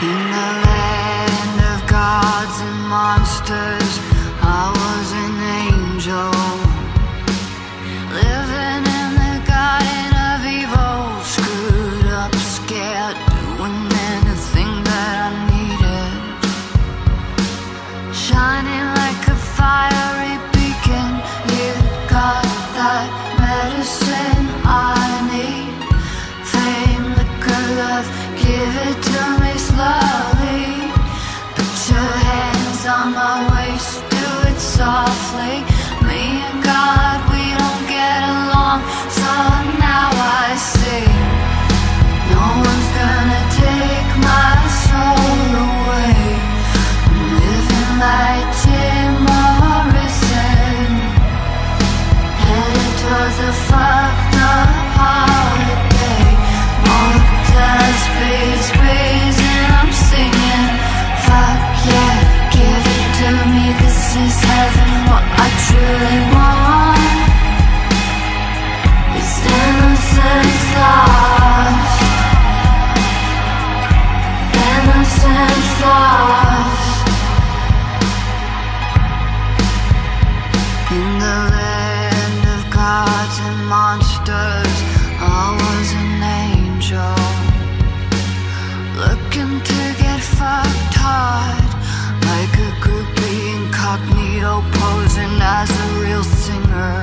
In the land of gods and monsters, I was an angel, living in the garden of evil, screwed up, scared, doing anything that I needed, shining like a fiery beacon. You got that medicine I need, fame, liquor, love, give it to me slowly. Put your hands on my waist, do it softly. Me and God, we don't get along, so now I see no one's gonna take my soul away. I'm living like Jim Morrison, headed towards a fucked up holiday. Motels, breeze, breeze, and I'm singing, fuck yeah, give it to me, this is heaven. What I truly want is innocence lost, innocence lost. In the land of gods and monsters, I was an angel, looking to get fucked hard, like a groupie incognito, posing as a real singer.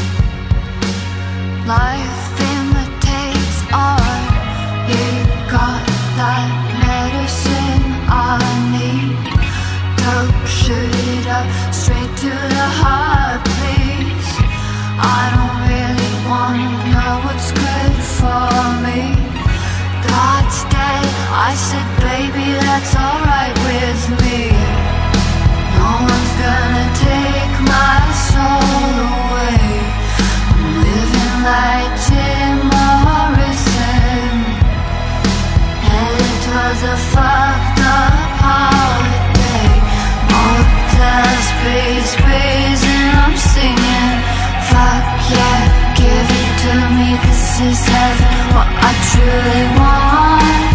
Life imitates art, you got that medicine I need. Dope, shoot it up, straight to the heart, please. I don't really wanna know what's good for me. God's dead, I said baby that's alright with me. No one's gonna take my soul away. I'm living like Jim Morrison, headed towards a fucked up holiday. Motels, breeze, breeze, and I'm singing, fuck yeah, give it to me, this is heaven. What I truly want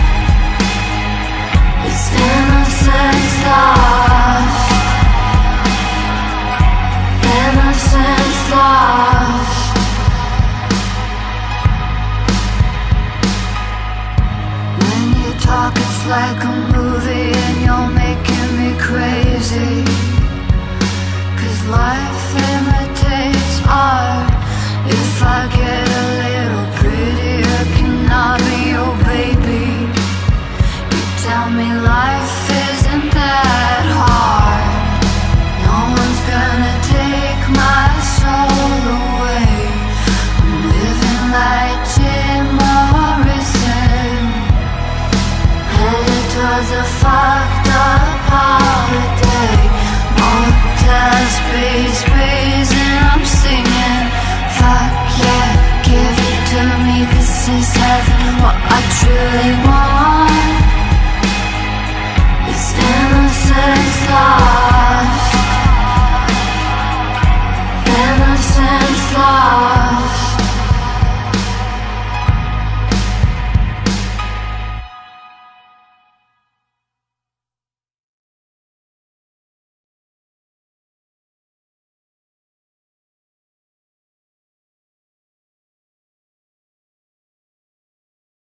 is innocence lost, innocence lost. When you talk it's like a movie and you're making me crazy, 'cause life imitates art. If I get a little prettier, can I be your baby? You tell me life isn't that hard. No one's gonna take my soul away. I'm living like Jim Morrison, headed towards a fucked up holiday. Motels, breeze, breeze, and I'm singing, fuck yeah, give it to me, this is heaven. What I truly want